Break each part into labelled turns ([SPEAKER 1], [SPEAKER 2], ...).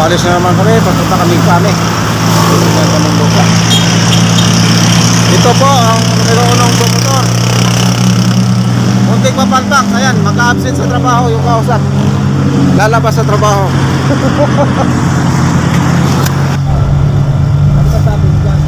[SPEAKER 1] Alis na naman kami, papunta kami kami. Ganda ng lupa. Ito po ang numero unong promotor. Muntik mapalpak, ayan, maka-absent sa trabaho yung kausap. Lalabas sa trabaho. Ano ba sabi mo dyan?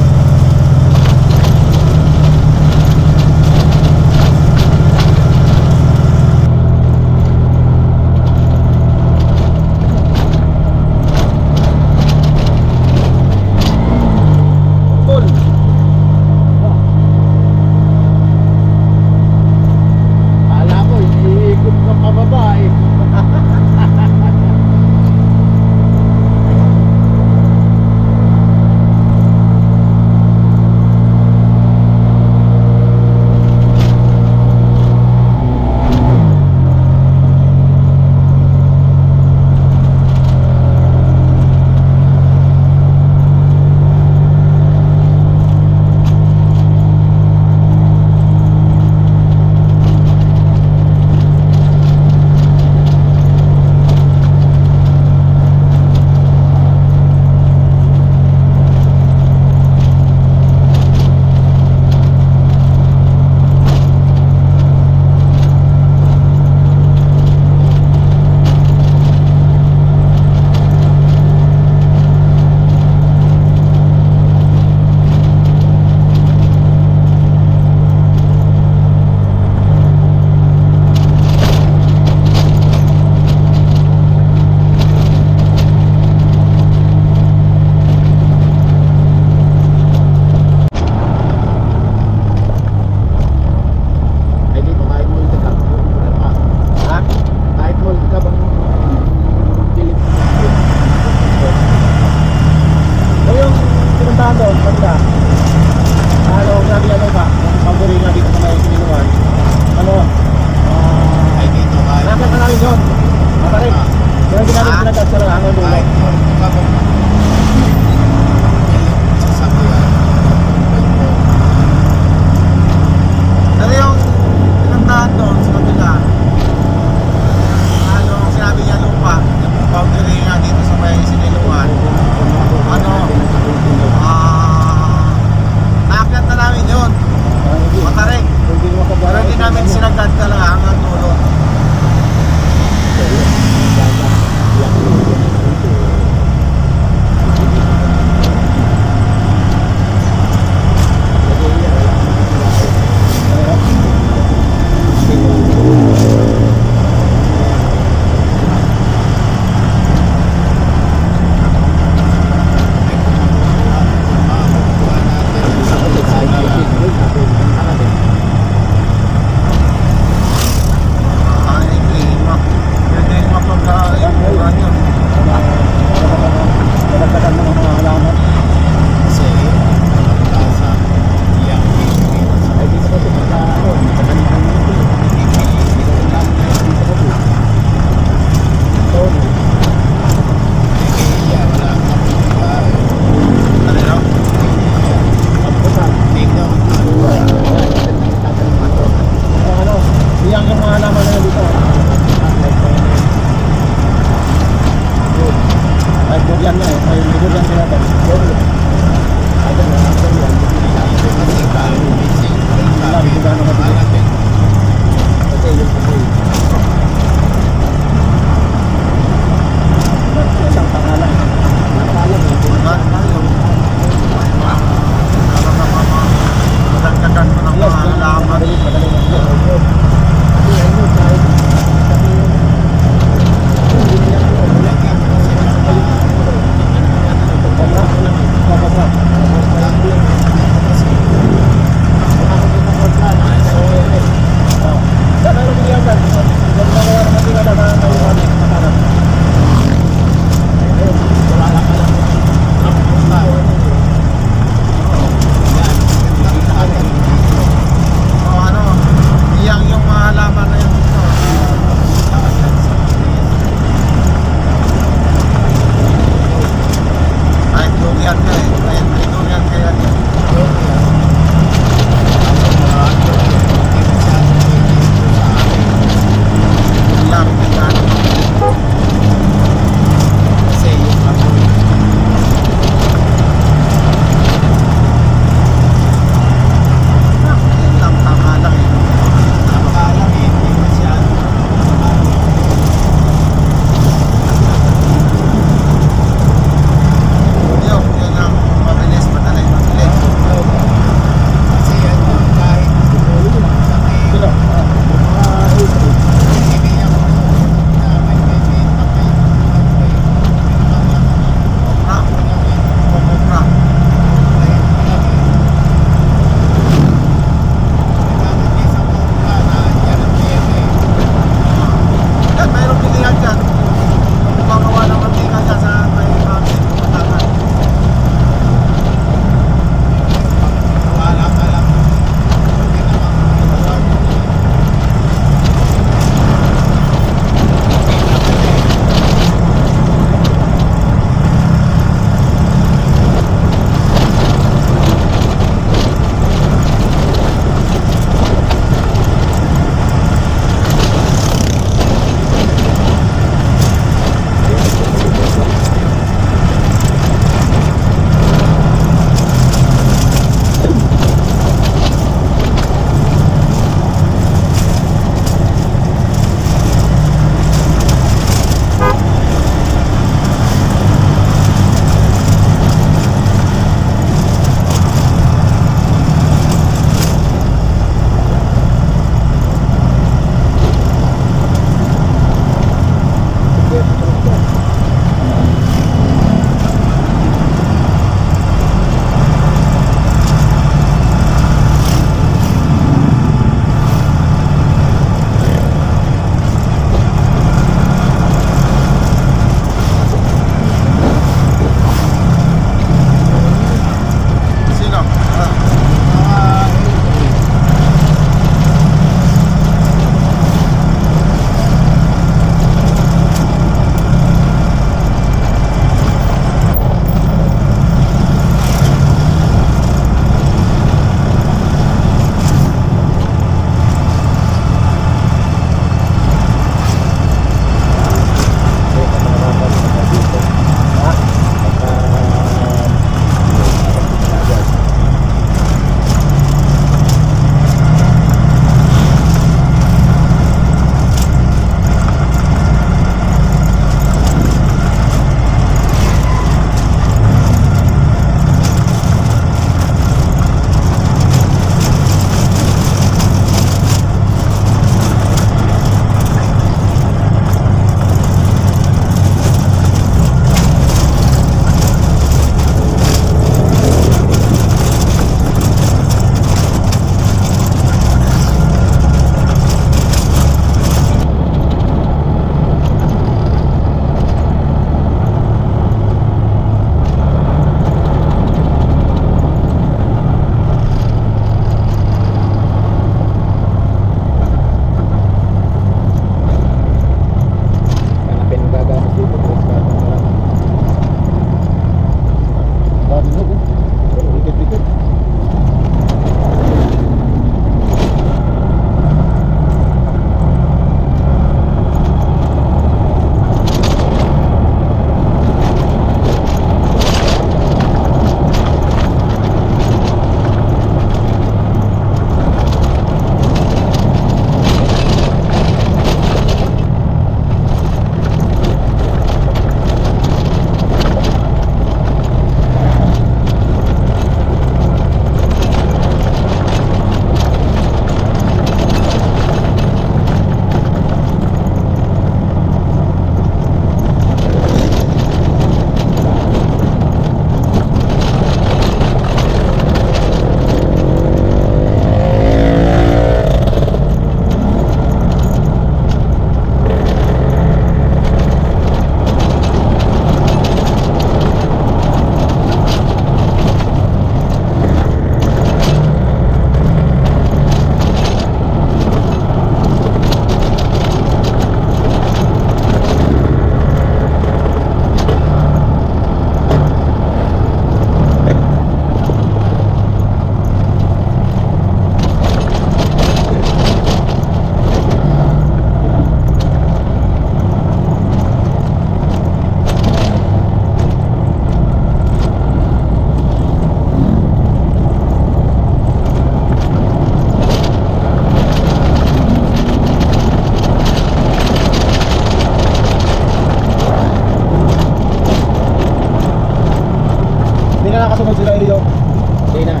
[SPEAKER 1] kasunod sila Elio.
[SPEAKER 2] Hindi na.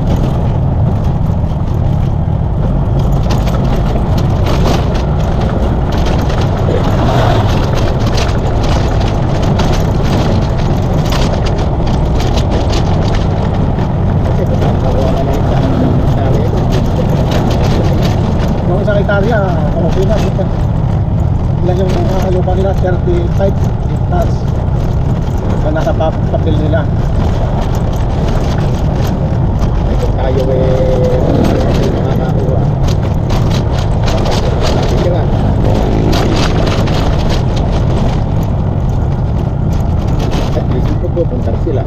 [SPEAKER 1] Yung isang hektarya, okay na. Ilan yung lupa nila? 35 hectares. Na nasa papel nila.
[SPEAKER 2] Kung tayo makakakuha. Sige nga. At least pupunta sila.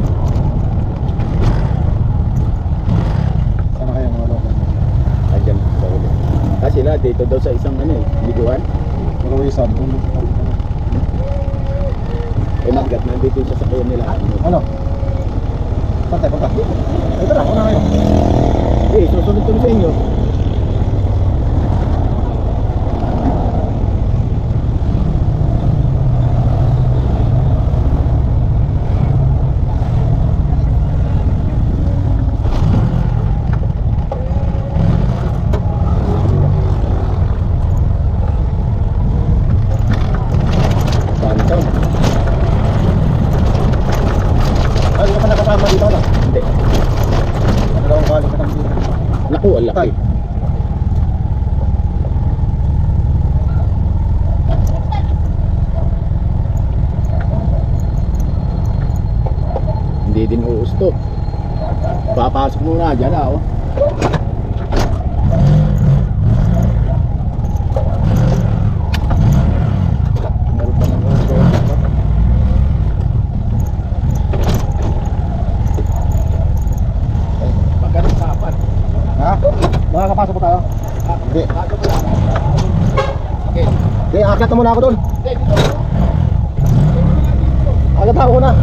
[SPEAKER 1] Sana kaya mga lupa?
[SPEAKER 2] Andyan sa uli. Kasi sila dito daw sa isang liguan.
[SPEAKER 1] Pero isa,
[SPEAKER 2] Umagat nandito yung sasakyan nila.
[SPEAKER 1] ano? Pantay, pantay. Ito na, una kayo.
[SPEAKER 2] Susunod sa inyo.
[SPEAKER 1] Ano ka nakasama dito na?
[SPEAKER 2] Hindi.
[SPEAKER 1] Dalawang balik ka dito.
[SPEAKER 2] Naku, ang laki. Hindi din uusto. Papasok muna dyan oh. Meron pa ng usto. Magkano sapat?
[SPEAKER 1] Ha? Makakapasok po tayo? Hindi.
[SPEAKER 2] Okay.
[SPEAKER 1] Hindi, akyat na muna ako doon.
[SPEAKER 2] Dito.
[SPEAKER 1] Akyat ako na.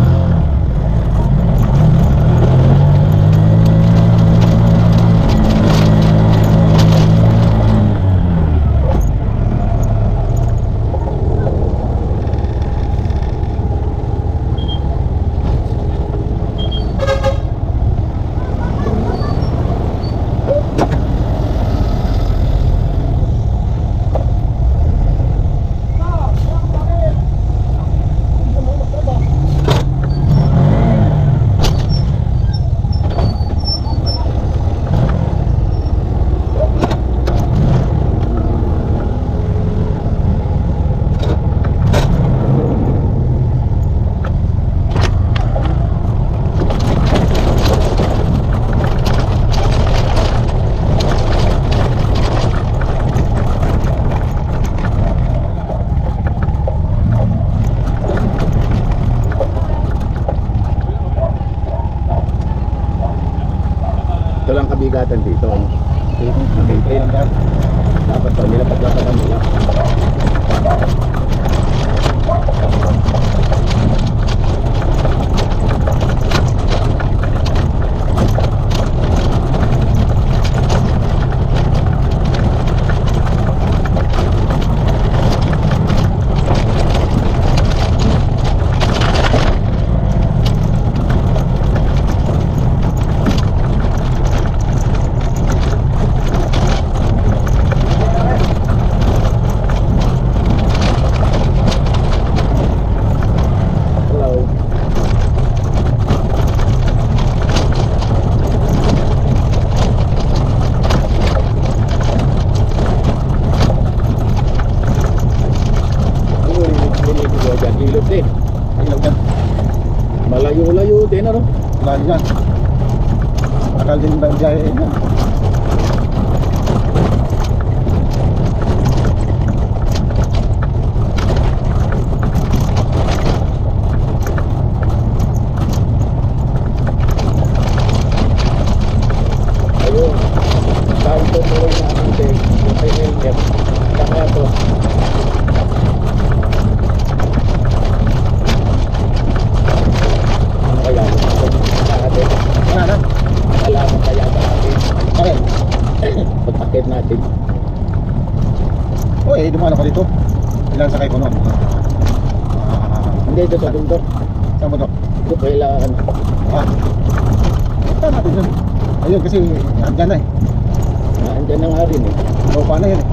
[SPEAKER 2] Ito lang kabigatan dito. Okay. Dapat pa nila paglakaran nila. Malayo-layo din ano?
[SPEAKER 1] Lalo yan. Akal din ba yung biyahe yan?
[SPEAKER 2] Ayun. Saan ito mo rin natin yung kay helmet. Saka ito. Ano kaya? Natin.
[SPEAKER 1] Wala na?
[SPEAKER 2] Wala mo kaya ba natin?
[SPEAKER 1] Okay.
[SPEAKER 2] Pagpakit natin.
[SPEAKER 1] Uy, dumano ka dito. Ilan sakay ko nun?
[SPEAKER 2] Hindi ito sa bundok.
[SPEAKER 1] Saan mo to?
[SPEAKER 2] Ito kailangan.
[SPEAKER 1] Ah, Ayun kasi andyan na eh.
[SPEAKER 2] Andyan na nga rin eh.
[SPEAKER 1] Lupa na yun eh.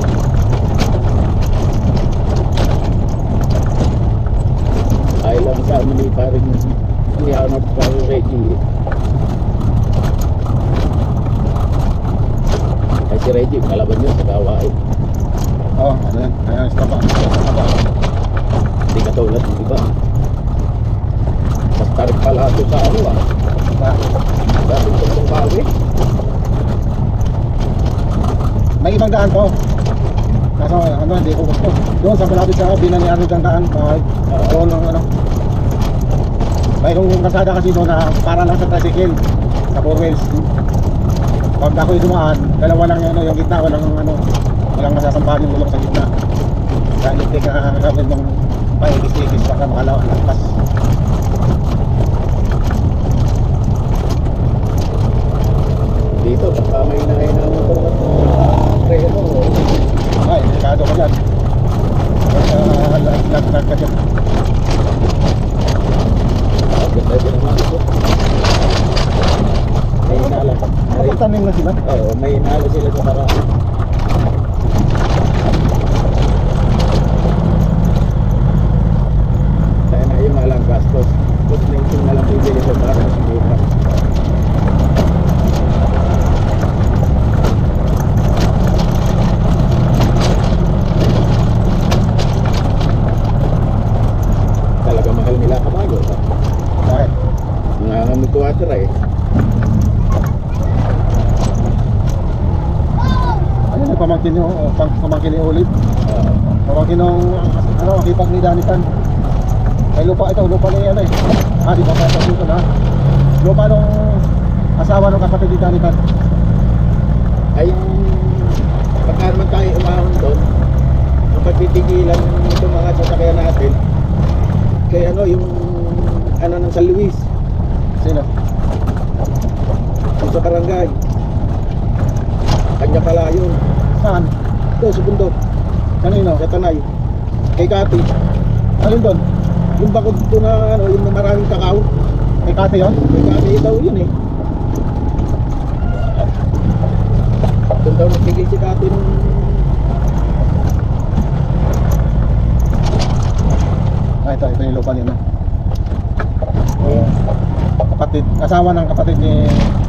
[SPEAKER 2] Ay lang sa amin eh, parang hinihanap pa yung Reggie eh. Ay si Reggie, kalaban yun sa gawain.
[SPEAKER 1] Oo, ano yan. Ayan, staba.
[SPEAKER 2] Hindi katulad ng iba. Mas tarik pala ito sa ano ah. Dati itong bawi.
[SPEAKER 1] May ibang daan po. Kaso ano, hindi ko gusto. Doon sa malapit sa binaniari ng daan, doon ang ano. Mayroong kasada kasi doon na para lang sa tricycle, sa four wheels. Pag ako'y dumaan, dalawa lang yung, ano, yung gitna, walang masasampahan yung gulong sa gitna. Kaya hindi ka gawin ng paigis-igis baka makalagpas.
[SPEAKER 2] Dito, baka may nahinang ito preno.
[SPEAKER 1] Ay, delikado ka dyan. Lag ka dyan.
[SPEAKER 2] Ganda din naman ito. May inala.
[SPEAKER 1] Nakapagtanim na sila.
[SPEAKER 2] Oo, may inala sila sa marami. Kaya na yung alang gastos. Tapos na yung nalang bibili sa para sa buka. Talaga mahal nila kabago.
[SPEAKER 1] Bakit?
[SPEAKER 2] Nangangamit ko water eh.
[SPEAKER 1] Ayun, nagpamangkin yung pamangkin ni Olive.
[SPEAKER 2] Oo.
[SPEAKER 1] Pamangkin ng ano, hipag ni Danitan. Ay lupa ito, lupa ni ano eh. Di ba pa dito na? Lupa nung asawa ng kapatid ni Danitan.
[SPEAKER 2] Ay yung pagka naman tayo umahon doon, ang pagtitigilan itong mga sasakyan natin kay ano yung ano ng San Luis
[SPEAKER 1] Sino?
[SPEAKER 2] yung sa barangay kanya pala yun
[SPEAKER 1] Saan?
[SPEAKER 2] ito sa bundok
[SPEAKER 1] Kanino?
[SPEAKER 2] sa Tanay kay Kati
[SPEAKER 1] Alin doon?
[SPEAKER 2] yung bakod doon na ano yung maraming kakao
[SPEAKER 1] Kay Kate yun?
[SPEAKER 2] kay Kati daw yun eh doon daw nagtigil si Kati nung
[SPEAKER 1] Ito yung lupa niya na. Kapatid, asawa ng kapatid ni